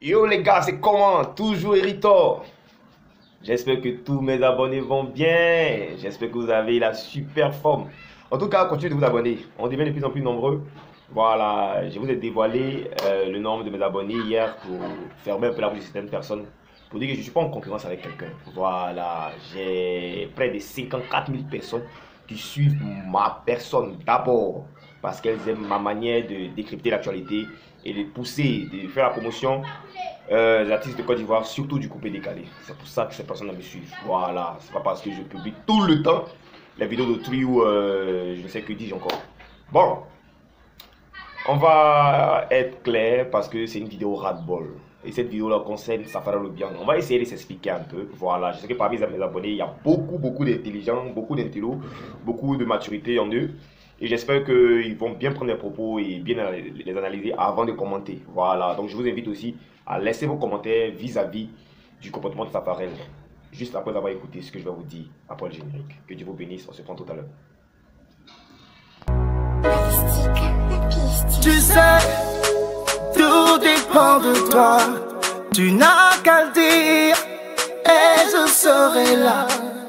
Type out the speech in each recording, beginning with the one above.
Yo les gars, c'est comment? Toujours Héritor. J'espère que tous mes abonnés vont bien. J'espère que vous avez la super forme. En tout cas, continuez de vous abonner. On devient de plus en plus nombreux. Voilà, je vous ai dévoilé le nombre de mes abonnés hier pour fermer un peu la bouche de certaines personnes. Pour dire que je ne suis pas en concurrence avec quelqu'un. Voilà, j'ai près de 54 000 personnes qui suivent ma personne d'abord. Parce qu'elles aiment ma manière de décrypter l'actualité et de pousser, de faire la promotion les artistes de Côte d'Ivoire, surtout du coupé décalé. C'est pour ça que ces personnes me suivent. Voilà, c'est pas parce que je publie tout le temps les vidéos d'autrui ou je ne sais que dis-je encore. Bon, on va être clair parce que c'est une vidéo ras-de-bol. Et cette vidéo-là concerne Safara Lobiang. On va essayer de s'expliquer un peu. Voilà, je sais que parmi mes abonnés, il y a beaucoup d'intelligents, beaucoup d'intellos, beaucoup de maturité en eux. Et j'espère qu'ils vont bien prendre les propos et bien les analyser avant de commenter. Voilà, donc je vous invite aussi à laisser vos commentaires vis-à-vis du comportement de Safarel. Juste après avoir écouté ce que je vais vous dire après le générique. Que Dieu vous bénisse, on se prend tout à l'heure. Tu sais, tout dépend de toi. Tu n'as qu'à le dire et je serai là.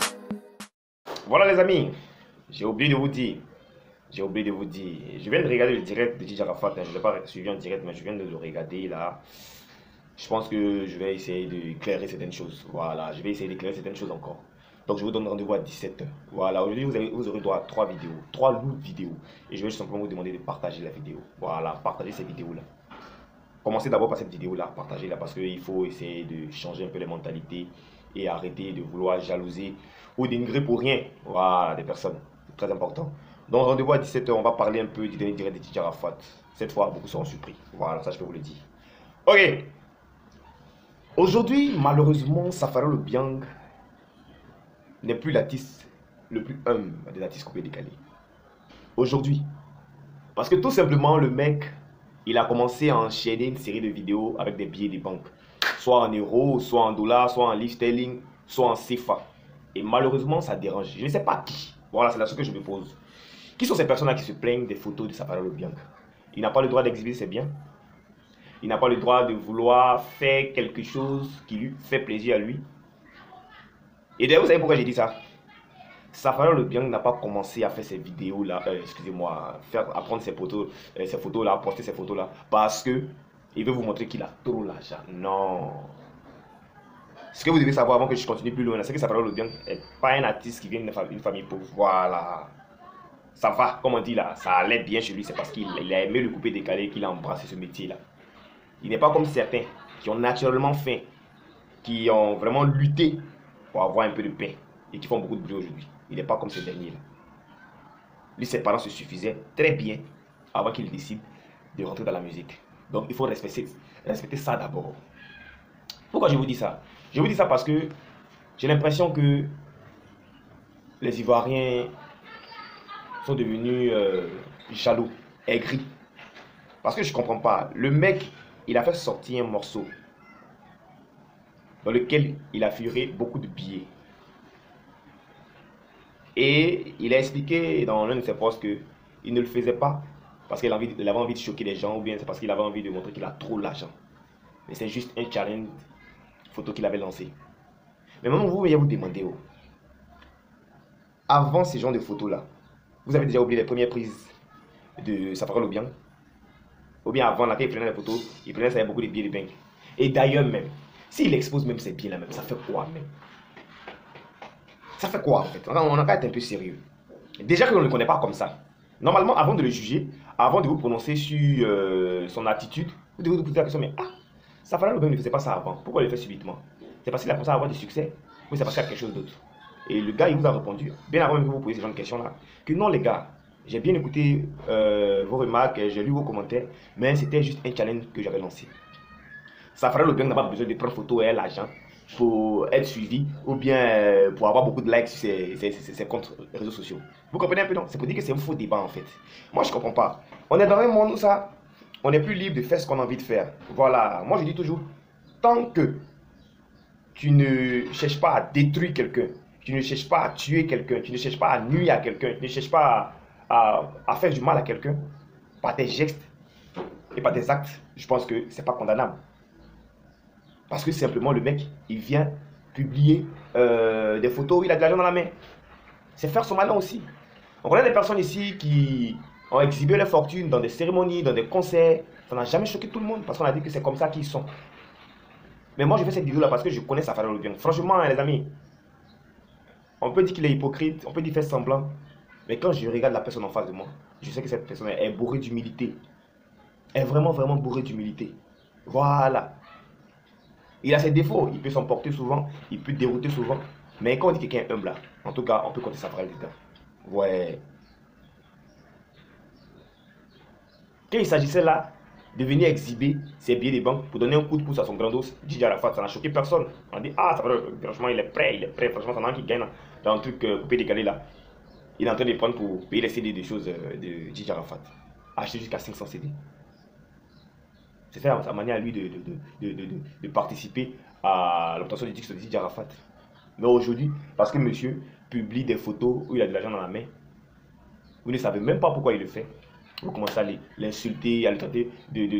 Voilà les amis, j'ai oublié de vous dire. Je viens de regarder le direct de DJ Arafat. Je ne l'ai pas suivi en direct, mais je viens de le regarder là. Je pense que je vais essayer d'éclairer certaines choses. Voilà, je vais essayer d'éclairer certaines choses encore. Donc je vous donne rendez-vous à 17 h. Voilà, aujourd'hui vous aurez droit à 3 vidéos, 3 lourdes vidéos. Et je vais juste simplement vous demander de partager la vidéo. Voilà, partagez ces vidéos-là. Commencez d'abord par cette vidéo-là, partagez-la parce qu'il faut essayer de changer un peu les mentalités et arrêter de vouloir jalouser ou dénigrer pour rien. Voilà, des personnes. C'est très important. Donc rendez-vous à 17 h, on va parler un peu du dernier direct de DJ Arafat. Cette fois, beaucoup seront surpris. Voilà, ça je peux vous le dire. Ok. Aujourd'hui, malheureusement, Safara Lobiang n'est plus l'artiste le plus humble des artistes coupés décalés. Aujourd'hui. Parce que tout simplement, le mec, il a commencé à enchaîner une série de vidéos avec des billets de banque. Soit en euros, soit en dollars, soit en livres sterling, soit en CFA. Et malheureusement, ça dérange. Je ne sais pas qui. Voilà, c'est la chose que je me pose. Qui sont ces personnes-là qui se plaignent des photos de Safara Lobiang? Il n'a pas le droit d'exhiber ses biens. Il n'a pas le droit de vouloir faire quelque chose qui lui fait plaisir à lui. Et d'ailleurs, vous savez pourquoi j'ai dit ça? Safara Lobiang n'a pas commencé à faire ces vidéos-là, excusez-moi, à prendre ces photos-là, à poster ces photos-là, parce que il veut vous montrer qu'il a trop l'argent. Non. Ce que vous devez savoir avant que je continue plus loin, c'est que Safara Lobiang n'est pas un artiste qui vient d'une famille pauvre. Voilà. Ça va, comme on dit là, ça allait bien chez lui, c'est parce qu'il a aimé le coupé décalé qu'il a embrassé ce métier-là. Il n'est pas comme certains qui ont naturellement faim, qui ont vraiment lutté pour avoir un peu de pain et qui font beaucoup de bruit aujourd'hui. Il n'est pas comme ce dernier-là. Lui, ses parents se suffisaient très bien avant qu'il décide de rentrer dans la musique. Donc, il faut respecter ça d'abord. Pourquoi je vous dis ça? Je vous dis ça parce que j'ai l'impression que les Ivoiriens sont devenus jaloux, aigris. Parce que je ne comprends pas. Le mec, il a fait sortir un morceau dans lequel il a figuré beaucoup de billets. Et il a expliqué dans l'un de ses posts qu'il ne le faisait pas parce qu'il avait envie de choquer les gens ou bien c'est parce qu'il avait envie de montrer qu'il a trop d'argent. Mais c'est juste un challenge photo qu'il avait lancé. Mais maintenant, vous voyez vous demander, oh, avant ces genres de photos-là, vous avez déjà oublié les premières prises de Safara Lobiang? Ou bien avant, là, quand il prenait les photos, il prenait ça avec beaucoup de billets de banque. Et d'ailleurs même, s'il expose même ces billets-là même, ça fait quoi même? Ça fait quoi en fait? On a qu'à être un peu sérieux. Déjà que l'on ne le connaît pas comme ça. Normalement, avant de le juger, avant de vous prononcer sur son attitude, vous devez vous poser la question, mais Safara Lobiang ne faisait pas ça avant. Pourquoi il le fait subitement? C'est parce qu'il a commencé à avoir du succès ou c'est parce qu'il y a quelque chose d'autre? Et le gars, il vous a répondu, bien avant même que vous posiez ce genre de questions-là, que non les gars, j'ai bien écouté vos remarques, j'ai lu vos commentaires, mais c'était juste un challenge que j'avais lancé. Safara Lobiang n'a pas besoin de prendre photo et l'argent pour être suivi ou bien pour avoir beaucoup de likes sur ses comptes réseaux sociaux. Vous comprenez un peu, non? C'est pour dire que c'est un faux débat en fait. Moi je comprends pas. On est dans un monde où ça, on est plus libre de faire ce qu'on a envie de faire. Voilà, moi je dis toujours, tant que tu ne cherches pas à détruire quelqu'un, tu ne cherches pas à tuer quelqu'un, tu ne cherches pas à nuire à quelqu'un, tu ne cherches pas à faire du mal à quelqu'un, par tes gestes et par tes actes, je pense que c'est pas condamnable. Parce que simplement le mec, il vient publier des photos où il a de l'argent dans la main. C'est faire son malin aussi. On connaît des personnes ici qui ont exhibé leur fortune dans des cérémonies, dans des concerts. Ça n'a jamais choqué tout le monde parce qu'on a dit que c'est comme ça qu'ils sont. Mais moi, je fais cette vidéo-là parce que je connais Safari Obiang. Franchement, hein, les amis, on peut dire qu'il est hypocrite, on peut dire qu'il fait semblant. Mais quand je regarde la personne en face de moi, je sais que cette personne est bourrée d'humilité. Elle est vraiment, vraiment bourrée d'humilité. Voilà. Il a ses défauts, il peut s'emporter souvent, il peut dérouter souvent. Mais quand on dit quelqu'un est humble, là, en tout cas, on peut compter Safari dedans. Ouais. Quand il s'agissait là de venir exhiber ses billets de banque pour donner un coup de pouce à son grandos, Djidji Arafat, ça n'a choqué personne. On a dit, ah, ça va, franchement, il est prêt, franchement, ça n'a qui gagne dans un truc coupé décalé là. Il est en train de prendre pour payer les CD des choses de Djidji Arafat. Acheter jusqu'à 500 CD. C'est ça sa manière à lui de participer à l'obtention du titre de Djidji Arafat. Mais aujourd'hui, parce que monsieur publie des photos où il a de l'argent dans la main, vous ne savez même pas pourquoi il le fait. Vous commencez à l'insulter, à le traiter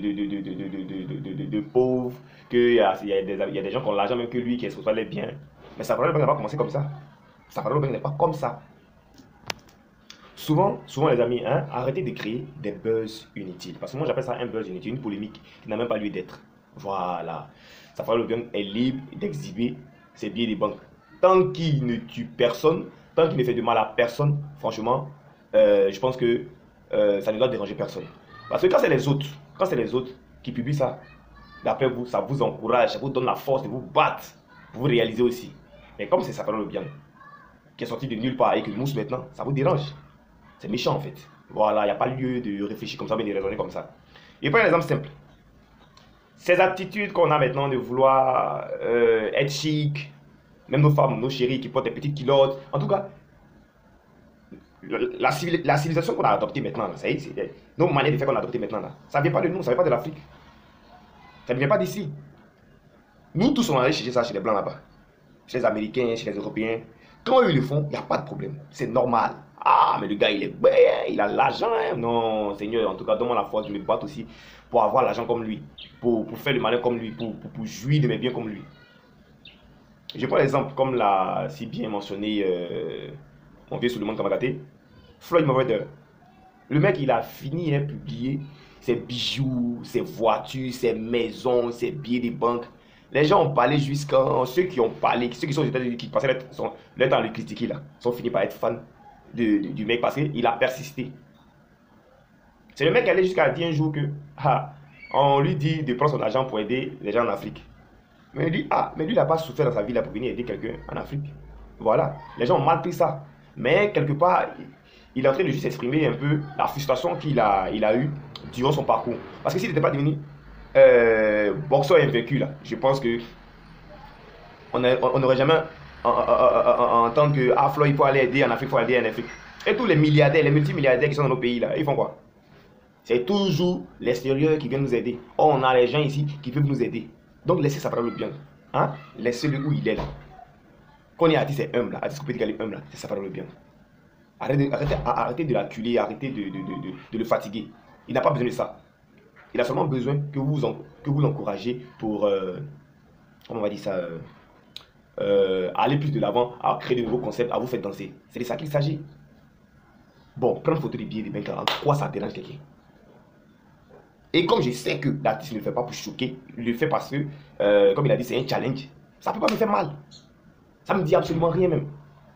de pauvre, qu'il y a des gens qui ont l'argent même que lui, qui exploitent les biens. Mais Safari Obiang n'a pas commencé comme ça. Safari Obiang n'est pas comme ça. Souvent les amis, hein, arrêtez de créer des buzz inutiles. Parce que moi j'appelle ça un buzz inutile, une polémique qui n'a même pas lieu d'être. Voilà. Safari Obiang est libre d'exhiber ses billets de banque. Tant qu'il ne tue personne, tant qu'il ne fait de mal à personne, franchement, je pense que ça ne doit déranger personne. Parce que quand c'est les autres qui publient ça, d'après vous, ça vous encourage, ça vous donne la force de vous battre, pour vous réaliser aussi. Mais comme c'est Safari Obiang qui est sorti de nulle part et qui mousse maintenant, ça vous dérange. C'est méchant en fait. Voilà, il n'y a pas lieu de réfléchir comme ça, mais de raisonner comme ça. Et pas un exemple simple. Ces attitudes qu'on a maintenant de vouloir être chic, même nos femmes, nos chéris qui portent des petites culottes, en tout cas, la civilisation qu'on a adoptée maintenant, ça y est, nos manières de faire qu'on a adoptées maintenant, là, ça ne vient pas de nous, ça ne vient pas de l'Afrique. Ça ne vient pas d'ici. Nous tous, on allait chercher ça chez les Blancs là-bas. Chez les Américains, chez les Européens. Quand eux ils le font, il n'y a pas de problème. C'est normal. Ah, mais le gars, il est bien, il a l'argent. Hein. Non, Seigneur, en tout cas, donne-moi la force de me battre aussi pour avoir l'argent comme lui, pour faire le malin comme lui, pour jouir de mes biens comme lui. Je prends l'exemple, comme l'a si bien mentionné mon vieux Souleymane Kamagaté, Floyd Mayweather. Le mec, il a fini de publier ses bijoux, ses voitures, ses maisons, ses billets de banque. Les gens ont parlé jusqu'à... Ceux qui ont parlé, ceux qui sont aux États-Unis, qui passaient leur temps à le critiquer, là, sont finis par être fans du mec parce qu'il a persisté. C'est le mec qui allait jusqu'à dire un jour que... on lui dit de prendre son argent pour aider les gens en Afrique. Mais il dit, mais lui, il n'a pas souffert dans sa vie là, pour venir aider quelqu'un en Afrique. Voilà. Les gens ont mal pris ça. Mais quelque part, il est en train de juste exprimer un peu la frustration qu'il a eu durant son parcours. Parce que s'il n'était pas devenu boxeur invaincu, là, je pense que on n'aurait jamais entendu que Floyd, il faut aller aider en Afrique, il faut aller aider en Afrique. Et tous les milliardaires, les multimilliardaires qui sont dans nos pays, là, ils font quoi? C'est toujours l'extérieur qui vient nous aider. Or, on a les gens ici qui peuvent nous aider. Donc, laissez Safari Obiang. Hein? Laissez-le où il est là. Quand on est artiste, c'est humble, artiste coupé décalé humble, c'est Safari Obiang. Arrêtez de l'acculer, arrêtez de le fatiguer. Il n'a pas besoin de ça. Il a seulement besoin que vous l'encouragez pour, comment on va dire ça, aller plus de l'avant, à créer de nouveaux concepts, à vous faire danser. C'est de ça qu'il s'agit. Bon, prendre photo des billets de banque, en quoi ça dérange quelqu'un? Et comme je sais que l'artiste ne le fait pas pour choquer, il le fait parce que, comme il a dit, c'est un challenge. Ça ne peut pas me faire mal. Ça ne me dit absolument rien même.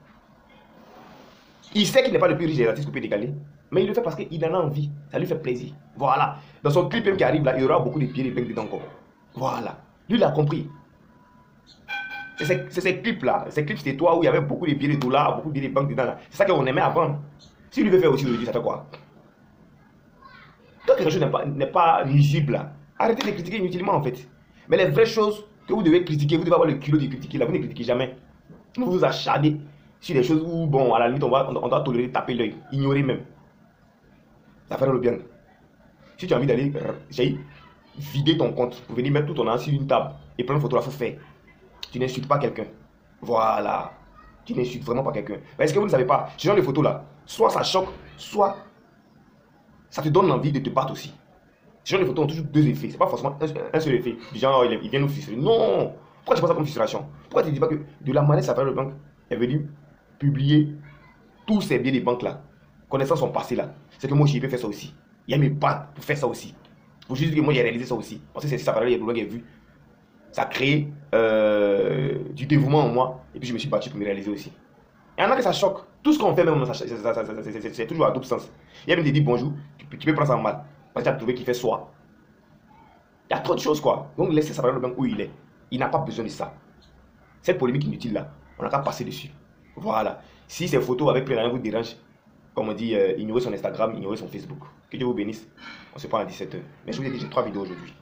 Il sait qu'il n'est pas le plus riche des artistes coupés décalés, mais il le fait parce qu'il en a envie. Ça lui fait plaisir. Voilà. Dans son clip même qui arrive là, il y aura beaucoup de billets de banque dedans encore. Voilà. Lui, il a compris. C'est ces clips là. Ces clips, c'était toi où il y avait beaucoup de billets de dollars, beaucoup de billets de banque dedans là. C'est ça qu'on aimait avant. Si lui veut faire aussi aujourd'hui, ça fait quoi? Quand quelque chose n'est pas nuisible là, arrêtez de critiquer inutilement en fait. Mais les vraies choses que vous devez critiquer, vous devez avoir le culot de critiquer là, vous ne critiquez jamais. Vous vous acharnez sur des choses où, bon, à la limite, on doit tolérer, taper l'œil, ignorer même. Safari Obiang. Si tu as envie d'aller vider ton compte pour venir mettre tout ton argent sur une table et prendre une photo, il faut faire. Tu n'insultes pas quelqu'un. Voilà. Tu n'insultes vraiment pas quelqu'un. Est-ce que vous ne savez pas, ce genre de photos là, soit ça choque, soit ça te donne envie de te battre aussi. Ce genre de photos ont toujours deux effets. C'est pas forcément un seul effet. Du genre, il vient nous frustrer. Non! Pourquoi tu penses ça comme frustration? Pourquoi tu ne dis pas que de la manière Safari Bank est venu publier tous ces biens des banques là, connaissant son passé là, c'est que moi j'y peux faire ça aussi. Il y a mes pattes pour faire ça aussi. Pour juste dire que moi j'ai réalisé ça aussi. Parce que c'est Safari Bank qui a vu. Ça a créé du dévouement en moi. Et puis je me suis battu pour me réaliser aussi. Il y en a que ça choque. Tout ce qu'on fait même, c'est toujours à double sens. Il y a même des dit bonjour, tu peux prendre ça en mal. Parce que tu as trouvé qu'il fait soi. Il y a trop de choses quoi. Donc laissez Safari Bank où il est. Il n'a pas besoin de ça. Cette polémique inutile là, on n'a qu'à passer dessus. Voilà. Si ces photos avec plein d'argent vous dérangent, comme on dit, ignorez son Instagram, ignorez son Facebook. Que Dieu vous bénisse. On se prend à 17h. Mais je vous ai dit, j'ai 3 vidéos aujourd'hui.